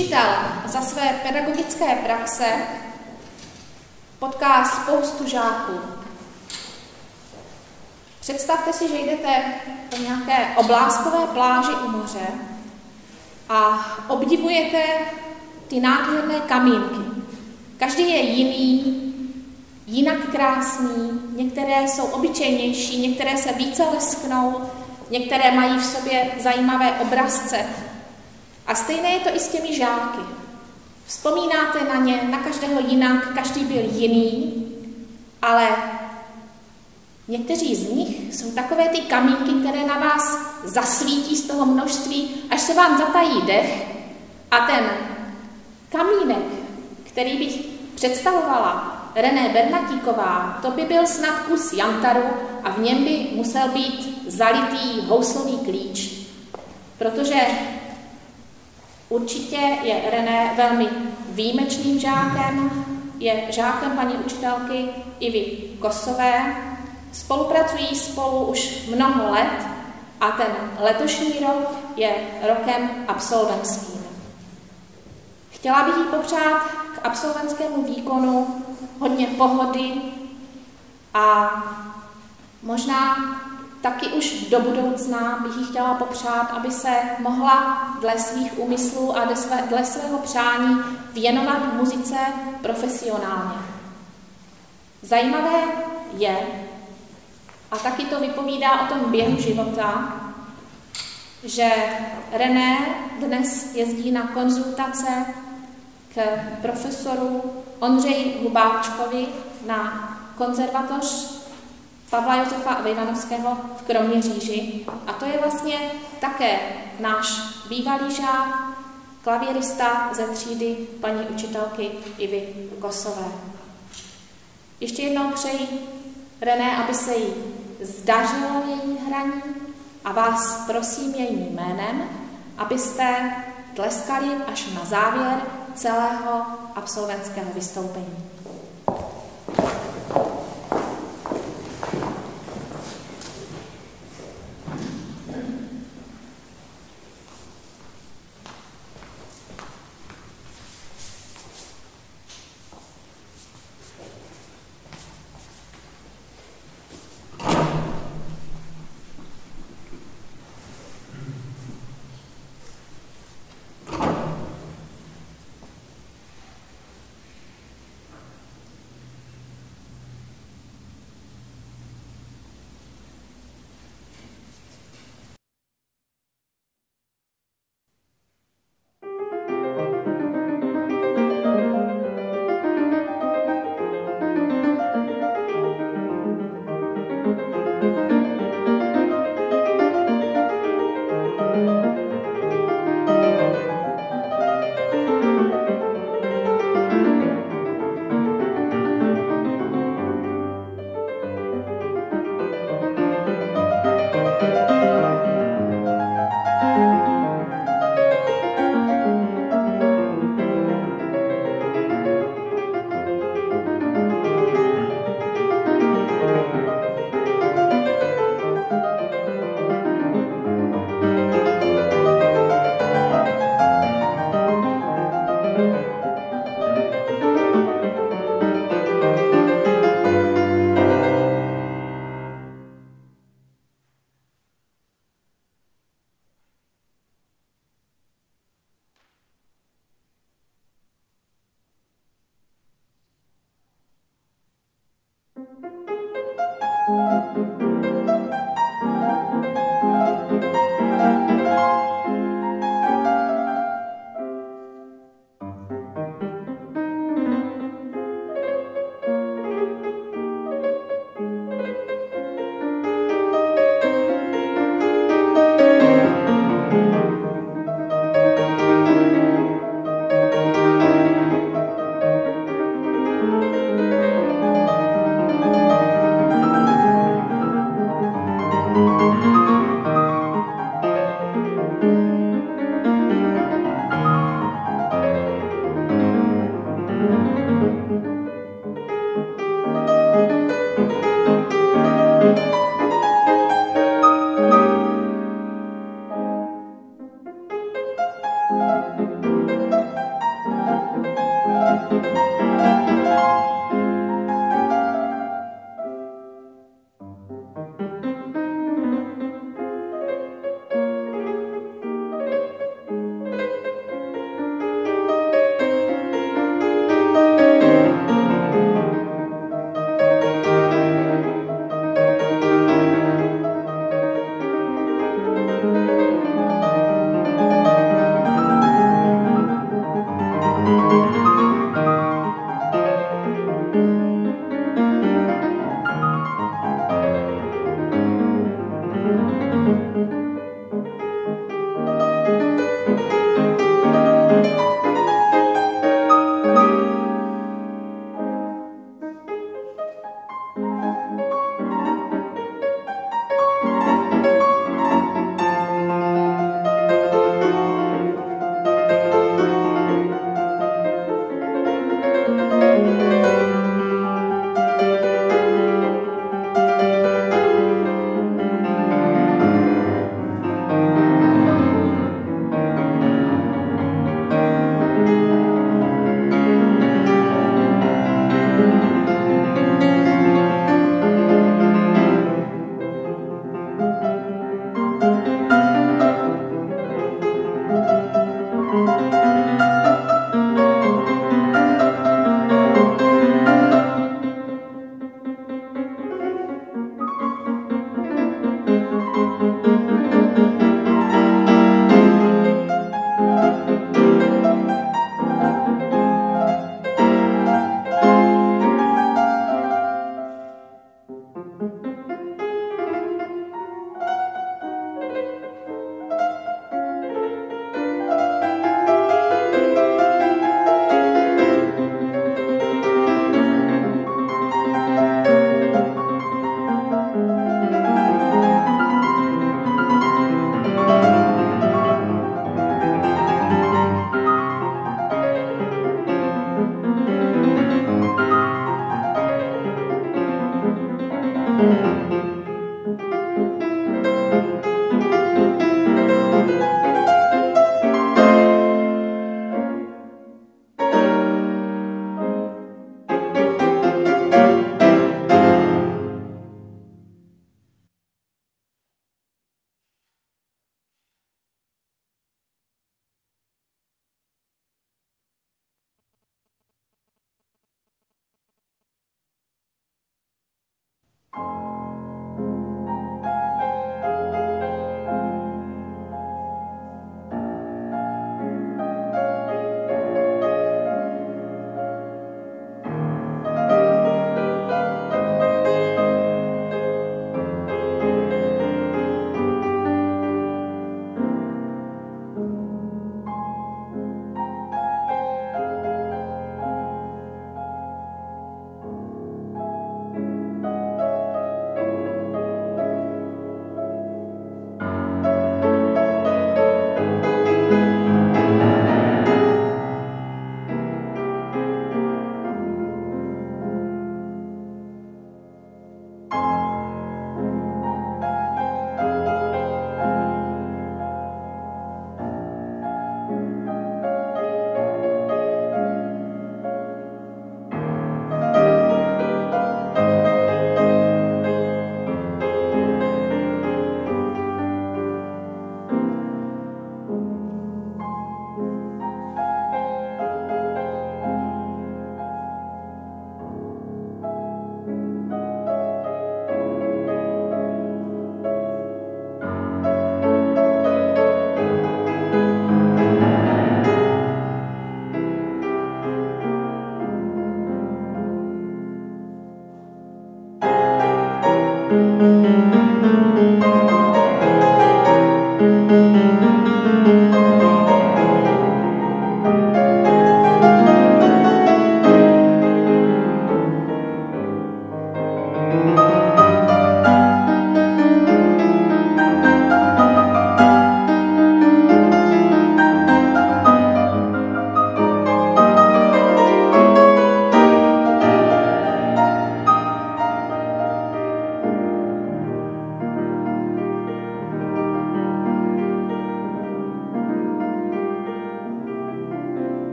učitel za své pedagogické praxe potká spoustu žáků. Představte si, že jdete po nějaké obláskové pláži u moře a obdivujete ty nádherné kamínky. Každý je jiný, jinak krásný, některé jsou obyčejnější, některé se více lesknou, některé mají v sobě zajímavé obrazce. A stejné je to i s těmi žáky. Vzpomínáte na ně, na každého jinak, každý byl jiný, ale někteří z nich jsou takové ty kamínky, které na vás zasvítí z toho množství, až se vám zatají dech a ten kamínek, který bych představovala René Bernatíková, to by byl snad kus jantaru a v něm by musel být zalitý houslový klíč, protože určitě je René velmi výjimečným žákem, je žákem paní učitelky Ivy Kosové, spolupracují spolu už mnoho let a ten letošní rok je rokem absolventským. Chtěla bych jí popřát k absolventskému výkonu hodně pohody a možná taky už do budoucna bych jí chtěla popřát, aby se mohla dle svých úmyslů a dle svého přání věnovat muzice profesionálně. Zajímavé je, a taky to vypovídá o tom běhu života, že René dnes jezdí na konzultace k profesoru Ondřeji Hubáčkovi na konzervatoř Pavla Josefa Vejvanovského v Kroměříži. A to je vlastně také náš bývalý žák, klavírista ze třídy paní učitelky Ivy Kosové. Ještě jednou přeji René, aby se jí zdařilo její hraní a vás prosím jejím jménem, abyste tleskali až na závěr celého absolventského vystoupení.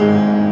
Thank you.